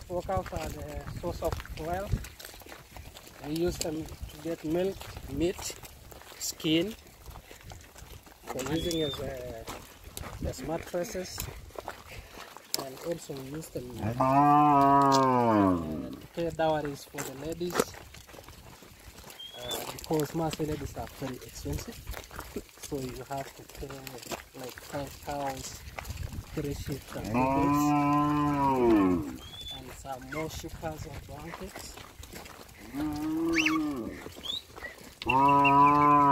Workers are the source of wealth. We use them to get milk, meat, skin, for using as mattresses, and also we use them to pay dowries for the ladies, because Maasai ladies are very expensive, so you have to pay like 5 cows, 3 sheep and goats, and some more shukas or blankets.